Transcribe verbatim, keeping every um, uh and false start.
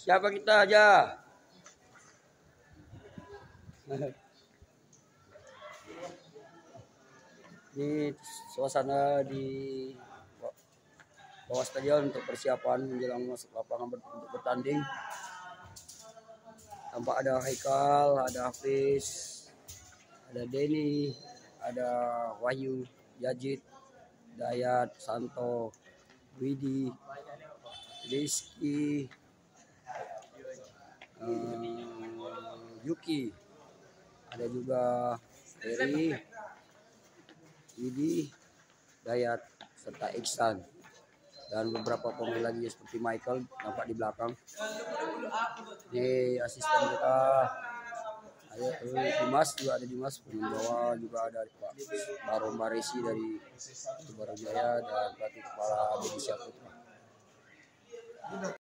Siapa kita aja? Ini suasana di bawah stadion untuk persiapan menjelang masuk lapangan untuk bertanding. Tampak ada Haikal, ada Hafiz, ada Denny, ada Wahyu, Yajid, Dayat, Santo, Widi, Rizky, um, Yuki, ada juga Ferry, Widi, Dayat, serta Iksan. Dan beberapa pemain lagi seperti Michael nampak di belakang. Ini asisten kita, ada Dimas, juga ada Dimas, pemain bawah juga ada Pak Baron Baresi dari Barajaya dan pelatih kepala Deddy Syaputra.